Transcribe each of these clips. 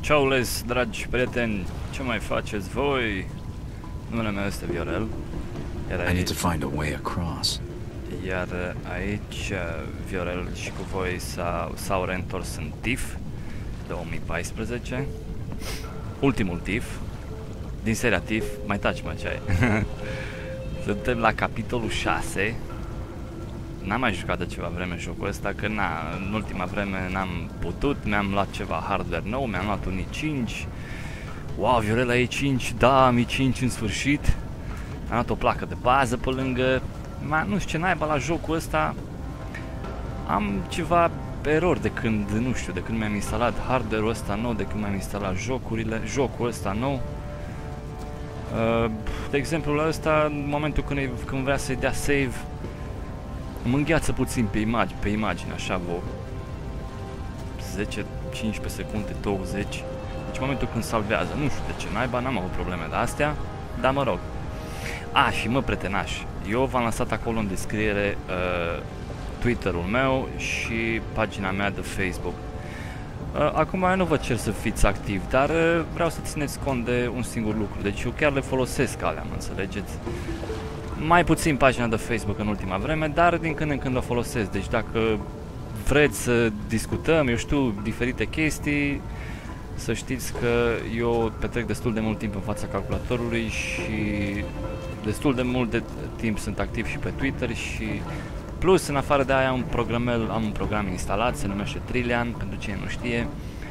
Ciaules, dragi prieteni, ce mai faceți voi? Numele meu este Viorel. I need to find a way across. Iar aici Viorel și cu voi s-au reîntors în TIF 2014. Ultimul TIF din seria TIF. Mai taci, mă, ce ai? Suntem la capitolul 6. N-am mai jucat de ceva vreme jocul ăsta, că în ultima vreme n-am putut, mi-am luat ceva hardware nou, mi-am luat un i5. Wow, Viorel i5, da, i5 în sfârșit. Am luat o placă de bază pe lângă. Nu știu ce naiba la jocul ăsta. Am ceva erori de când, nu știu, de când mi-am instalat hardware-ul ăsta nou, de când mi-am instalat jocul ăsta nou. De exemplu, la ăsta, în momentul când vrea să-i dea save, mă îngheață puțin pe imagine, așa, vreo 10, 15 secunde, 20. Deci în momentul când salvează, nu știu de ce naiba, n-am avut probleme de astea, dar mă rog. Și mă, prietenași, eu v-am lăsat acolo în descriere Twitter-ul meu și pagina mea de Facebook. Acum eu nu vă cer să fiți activi, dar vreau să țineți cont de un singur lucru. Deci eu chiar le folosesc alea, mă înțelegeți? Mai puțin pagina de Facebook în ultima vreme, dar din când în când o folosesc. Deci dacă vreți să discutăm, eu știu, diferite chestii, să știți că eu petrec destul de mult timp în fața calculatorului și destul de mult de timp sunt activ și pe Twitter și plus, în afară de aia, am un program instalat, se numește Trillian, pentru cine nu știe,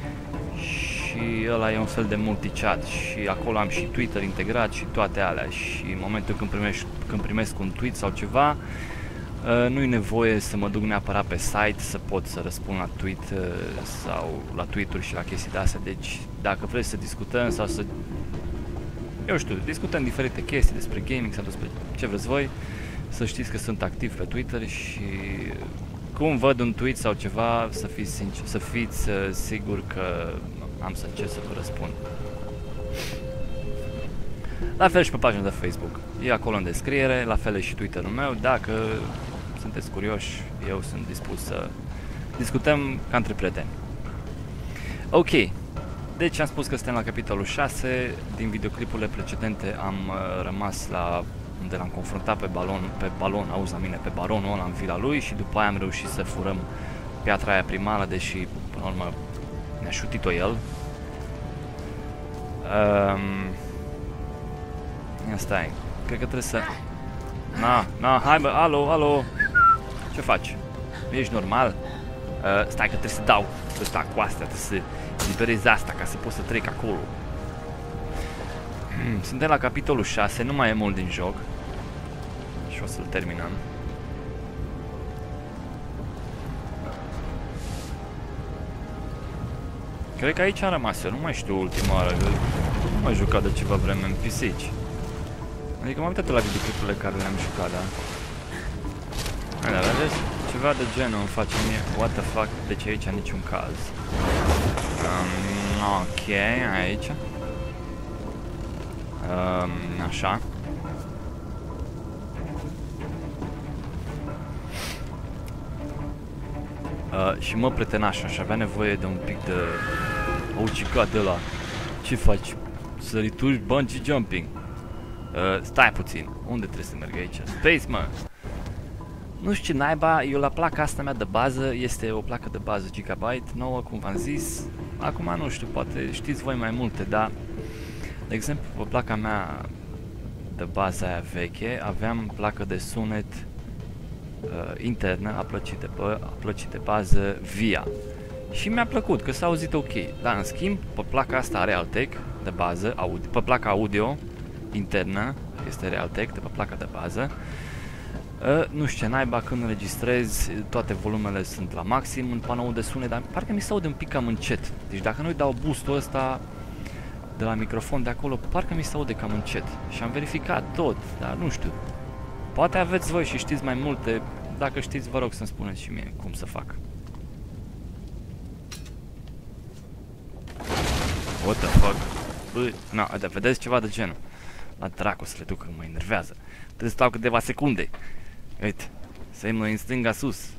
și ăla e un fel de multichat și acolo am și Twitter integrat și toate alea și în momentul când primesc un tweet sau ceva, nu e nevoie să mă duc neapărat pe site să pot să răspund la tweet sau la tweet-uri și la chestii de astea. Deci dacă vreți să discutăm sau să, eu știu, discutăm diferite chestii despre gaming sau despre ce vreți voi, să știți că sunt activ pe Twitter și cum văd un tweet sau ceva, să fiți siguri că am să încerc să vă răspund. La fel și pe pagina de Facebook, e acolo în descriere, la fel și Twitter-ul meu. Dacă sunteți curioși, eu sunt dispus să discutăm ca între prieteni. Ok, deci am spus că suntem la capitolul 6. Din videoclipurile precedente am rămas la unde l-am confruntat pe balon, auzi la mine, pe baronul ăla în vila lui și după aia am reușit să furăm piatra aia primară, deși până la urmă ne-a șutit-o el. Ia stai, cred că trebuie să... hai bă, alo, ce faci? Ești normal? Stai că trebuie să dau ăsta cu astea, trebuie să liberez asta ca să pot să trec acolo. Suntem la capitolul 6, nu mai e mult din joc și o să-l terminăm. Cred că aici am rămas eu, nu mai știu ultima oară, că nu m-am jucat de ceva vreme în pisici. Adică m-am uitat la videoclipurile care le-am jucat, da? Alea, vedeți? Ceva de genul îmi face mie, what the fuck, deci aici niciun caz. Ok, aici. Așa. Și mă, prietenaș, aș avea nevoie de un pic de aucicat de ăla. Ce faci? Sărituri, bungee jumping. Stai puțin. Unde trebuie să merg aici? Space, mă! Nu știu ce naiba, eu la placa asta mea de bază, este o placă de bază Gigabyte nouă, cum v-am zis. Acum nu știu, poate știți voi mai multe, dar de exemplu, pe placa mea de bază aia veche, aveam placă de sunet internă a plăcii de bază VIA. Și mi-a plăcut, că s-a auzit ok. Dar în schimb, pe placa asta Realtek de bază, pe placa audio internă, este Realtek, de pe placa de bază, nu știu ce naiba, când înregistrez, toate volumele sunt la maxim în panoul de sunet, dar parcă mi se aude un pic cam încet. Deci dacă nu-i dau boost-ul ăsta de la microfon de acolo, parcă mi se aude cam încet. Și am verificat tot, dar nu știu. Poate aveți voi și știți mai multe. Dacă știți, vă rog să-mi spuneți și mie cum să fac. What the fuck? Bă, dar vedeți ceva de genul. La dracu să le duc, că mă enervează. Trebuie să stau câteva secunde. Uite, semnul în stânga sus.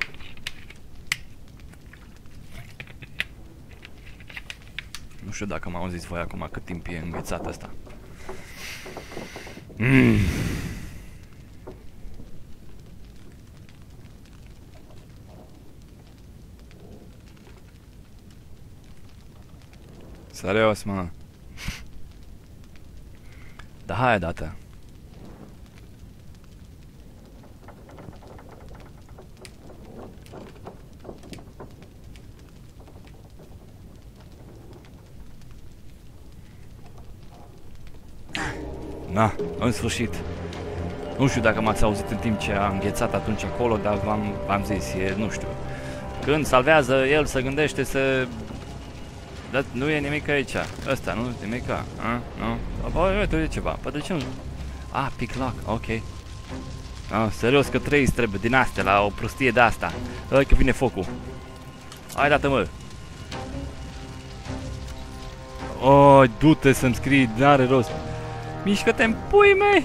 Nu știu dacă m-au zis voi acum cât timp e înghețat ăsta. Serios, mă. Da, hai dată. Na, în sfârșit. Nu știu dacă m-ați auzit în timp ce a înghețat atunci acolo, dar v-am zis, e, nu știu. Când salvează, el se gândește să... Dar nu e nimic aici. Ăsta, nu? Nimica. Nu? Apoi, uite, e ceva. Păi de ce nu? Ah, pick lock. Ok. Serios că 3 trebuie din astea la o prostie de asta. Hai că vine focul. Hai, dată, mă. Oh, du-te să-mi scrii, n-are rost. Mișcă-te în pui mei!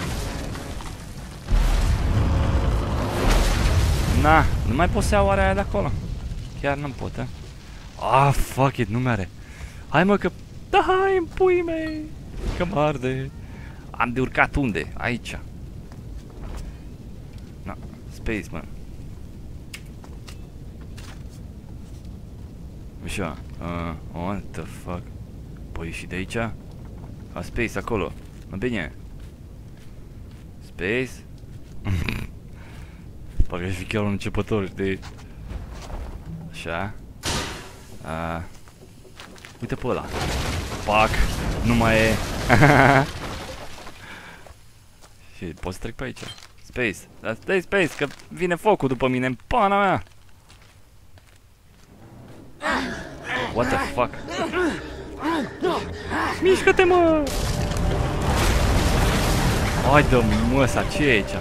Na, nu mai pot să iau oarea aia de acolo. Chiar nu pot, Ah, fuck it, nu mi-are. Hai mă că... Da, hai în pui mei! Că mă arde. Am de urcat unde? Aici. Na, space, mă. Așa. What the fuck? Păi și de aici? Space acolo. Bine. Space. Parcă și chiar un începător, știi? Așa. Uite pe ăla. Pac. Nu mai e. Și pot să trec pe aici. Space. Dar stai space, că vine focul după mine în pana mea. What the fuck? Mișcă-te, mă! Hai de măsa, ce e aici?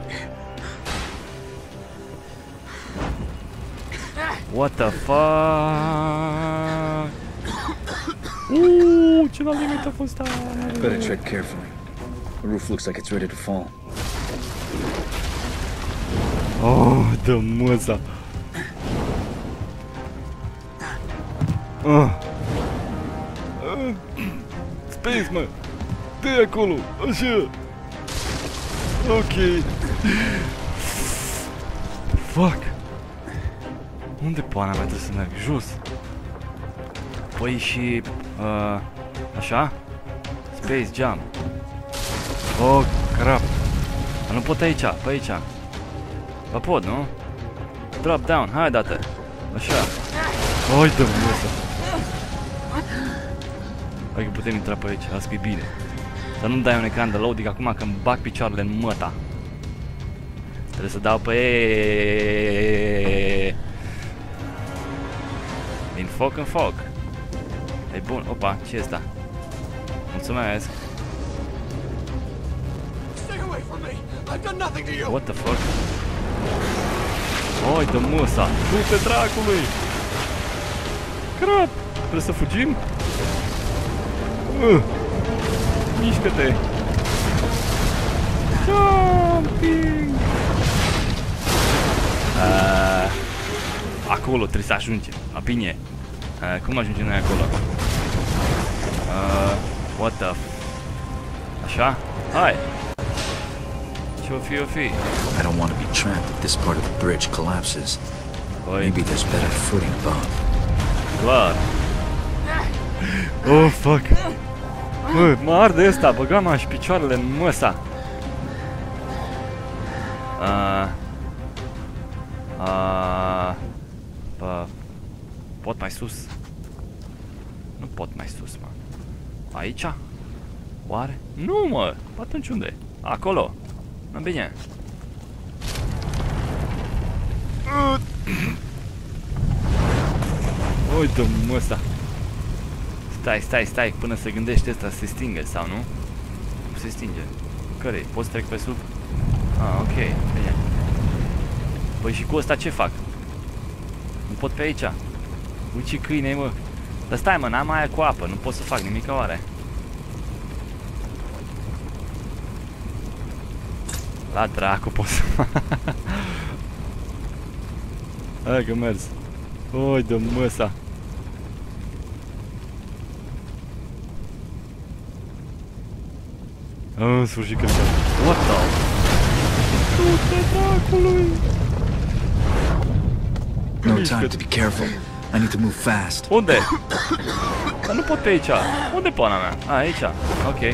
What the fuck? Ce la limit a fost aia? Better tread carefully. The roof looks like it's ready to fall. Oh, de măsa. Space, mă! Dă-i acolo! Așa! Ok! Fuck! Unde pana mea trebuie să merg? Jos! Păi și... așa? Space jump! Oh, crap! Nu pot aici, pe aici! Ba pot, nu? Drop down, hai dată! Așa! Hai de măsă! Hai că putem intra pe aici, asta e bine. Să nu-mi dai un ecran de loading acum că îmi bag picioarele în măta. Trebuie să dau pe din foc în foc. E bun, opa, ce e asta? Mulțumesc. What the fuck? Oi, de musa! Du-te dracului! Crap! Trebuie să fugim? Mișcă-te! Jumping! Acolo trebuie să ajungem. Bine. Cum ajungem noi acolo? What the Așa? Hai! Ce-o fi, o fi? I don't want to be trapped if this part of the bridge collapses. Maybe there's better footing above. Clar. Oh, fuck. Bă, mă arde ăsta, băgam și picioarele în măsa. Pot mai sus? Nu pot mai sus, mă. Aici? Oare? Nu, mă! Atunci unde? Acolo. Bine. Uite-mă ăsta. Stai, până se gândește ăsta să se stingă sau nu? Cum se stinge? Care-i? Poți trec pe sub? Ok, bine. Păi și cu ăsta ce fac? Nu pot pe aici. Uite ce câine, mă. Dar stai, mă, n-am aia cu apă, nu pot să fac nimic, oare? La dracu pot să fac. Hai că mers. Oi de măsa. În sfârșit când what the? Du-te dracului! No time to be careful. I need to move fast. Unde? Dar nu pot pe aici. Unde pana mea? A, aici. Ok.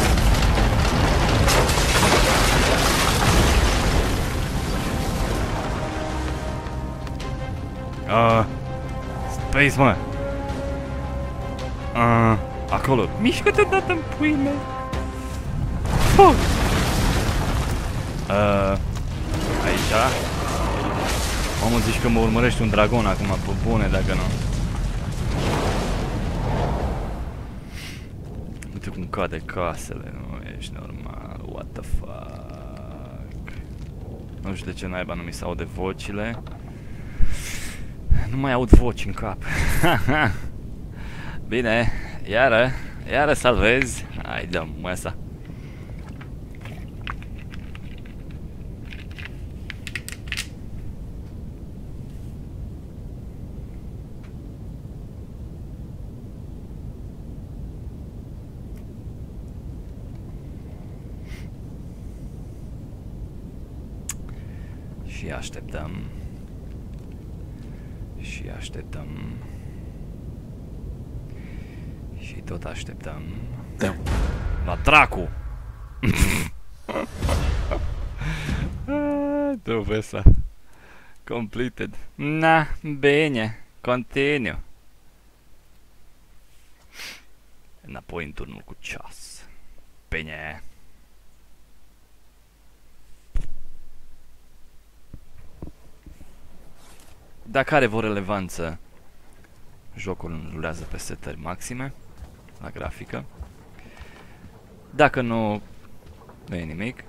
Space, mă! Acolo. Mișcă-te odată în puile! Fuck! Aici. Mamă, zici că mă urmărește un dragon acum, pe bune, dacă nu. Uite cum cade casele, nu ești normal, what the fuck. Nu știu de ce naiba nu mi se aude vocile. Nu mai aud voci în cap. Bine, iară salvezi. Hai, dăm măsa. Și așteptăm. Și așteptăm. Și tot așteptăm. Da. La dracu! Dovesa. Completed. Na, bine. Continue. Înapoi în turnul cu ceas. Bine. Dacă are vreo relevanță, jocul rulează pe setări maxime la grafică. Dacă nu, nu e nimic.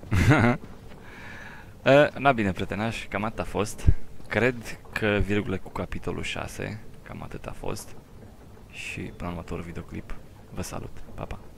Na bine, prietenași, cam atât a fost. Cred că virgule cu capitolul 6, cam atât a fost. Și până la următorul videoclip, vă salut, pa, pa!